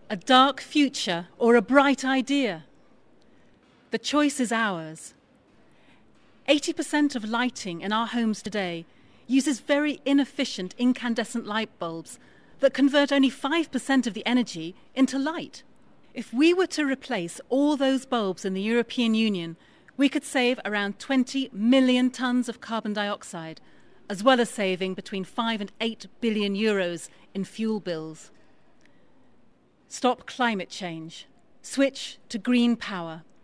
a dark future or a bright idea? The choice is ours. 80% of lighting in our homes today uses very inefficient incandescent light bulbs that convert only 5% of the energy into light. If we were to replace all those bulbs in the European Union, we could save around 20 million tonnes of carbon dioxide, as well as saving between 5 and 8 billion euros in fuel bills. Stop climate change. Switch to green power.